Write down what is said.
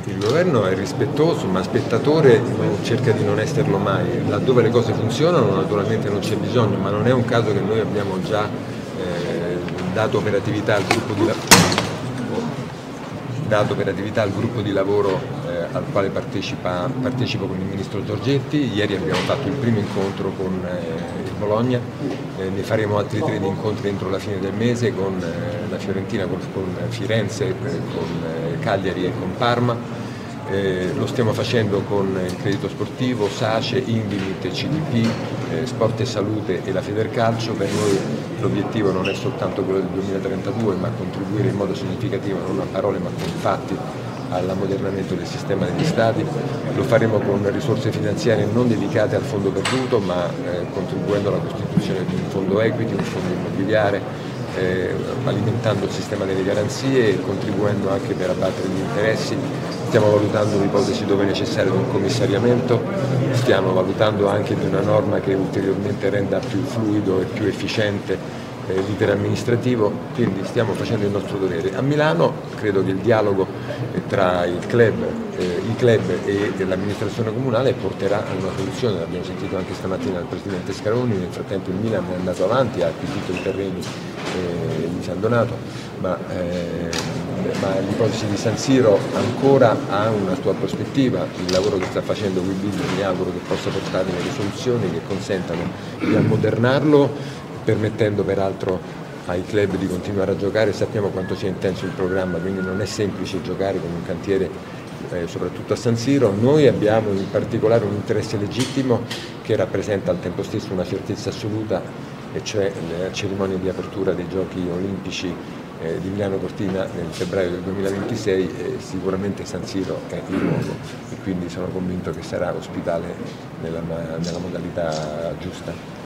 Il governo è rispettoso, ma spettatore cerca di non esserlo mai. Laddove le cose funzionano naturalmente non c'è bisogno, ma non è un caso che noi abbiamo già dato operatività al gruppo di lavoro al quale partecipo con il Ministro Giorgetti. Ieri abbiamo fatto il primo incontro con il Bologna, ne faremo altri 3 di incontri entro la fine del mese con la Fiorentina, con Firenze, con Cagliari e con Parma. Lo stiamo facendo con il Credito Sportivo, SACE, Invimit, CDP, Sport e Salute e la Federcalcio. Per noi l'obiettivo non è soltanto quello del 2032, ma contribuire in modo significativo, non a parole ma con fatti, all'ammodernamento del sistema degli stadi. Lo faremo con risorse finanziarie non dedicate al fondo perduto, ma contribuendo alla costituzione di un fondo equity, un fondo immobiliare, alimentando il sistema delle garanzie e contribuendo anche per abbattere gli interessi. Stiamo valutando l'ipotesi dove è necessario di un commissariamento, stiamo valutando anche di una norma che ulteriormente renda più fluido e più efficiente l'iter amministrativo, quindi stiamo facendo il nostro dovere. A Milano credo che il dialogo tra i club e l'amministrazione comunale porterà a una soluzione. L'abbiamo sentito anche stamattina dal Presidente Scaroni. Nel frattempo il Milan è andato avanti, ha acquisito i terreni di San Donato, ma l'ipotesi di San Siro ancora ha una sua prospettiva. Il lavoro che sta facendo WeBuild mi auguro che possa portare delle soluzioni che consentano di ammodernarlo, permettendo peraltro ai club di continuare a giocare. Sappiamo quanto sia intenso il programma, quindi non è semplice giocare con un cantiere soprattutto a San Siro. Noi abbiamo in particolare un interesse legittimo che rappresenta al tempo stesso una certezza assoluta, e cioè la cerimonia di apertura dei Giochi Olimpici di Milano Cortina nel febbraio del 2026. Sicuramente San Siro è il luogo e quindi sono convinto che sarà ospitale nella modalità giusta.